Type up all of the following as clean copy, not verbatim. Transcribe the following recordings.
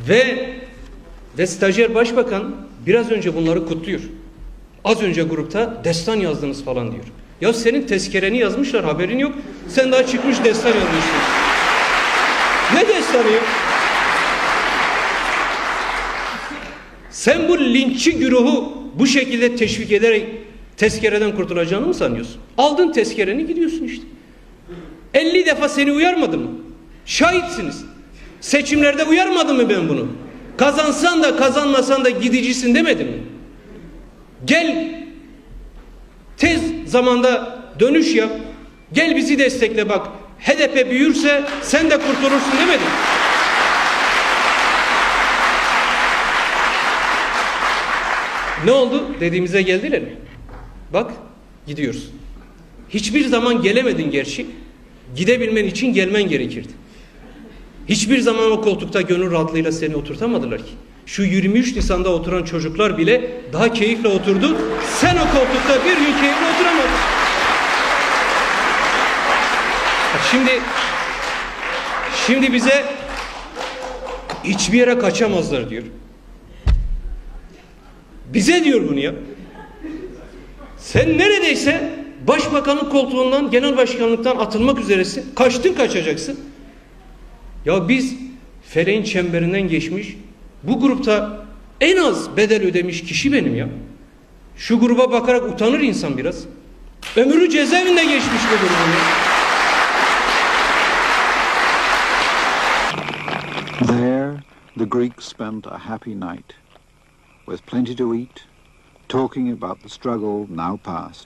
Ve stajyer başbakan biraz önce bunları kutluyor. Az önce grupta destan yazdınız falan diyor. Ya senin tezkereni yazmışlar, haberin yok. Sen daha çıkmış destan yazmışsın. Ne destanı ya? Sen bu linççi güruhu bu şekilde teşvik ederek tezkereden kurtulacağını mı sanıyorsun? Aldın tezkereni, gidiyorsun işte. 50 defa seni uyarmadım mı? Şahitsiniz. Seçimlerde uyarmadım mı ben bunu? Kazansan da kazanmasan da gidicisin demedim mi? Gel tez zamanda dönüş yap. Gel bizi destekle bak. HDP büyürse sen de kurtulursun demedim. Ne oldu? Dediğimize geldiler mi? Bak gidiyoruz. Hiçbir zaman gelemedin gerçi. Gidebilmen için gelmen gerekirdi. Hiçbir zaman o koltukta gönül rahatlığıyla seni oturtamadılar ki. Şu 23 Nisan'da oturan çocuklar bile daha keyifle oturdu. Sen o koltukta bir gün keyifle oturamadın. Şimdi bize hiçbir yere kaçamazlar diyor. Bize diyor bunu ya. Sen neredeyse başbakanlık koltuğundan, genel başkanlıktan atılmak üzeresin. Kaçtın, kaçacaksın. Ya biz feleğin çemberinden geçmiş, bu grupta en az bedel ödemiş kişi benim ya. Şu gruba bakarak utanır insan biraz. Ömrü cezaevinde geçmiş bu grubun ya. There the Greeks spent a happy night, with plenty to eat, talking about the struggle now past.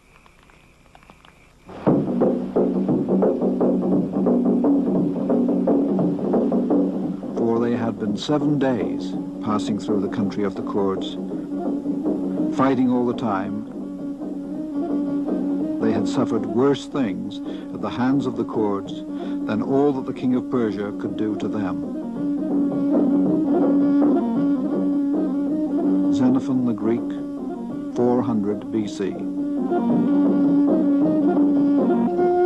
For they had been 7 days passing through the country of the Kurds, fighting all the time. They had suffered worse things at the hands of the Kurds than all that the king of Persia could do to them. Xenophon the Greek, 400 BC.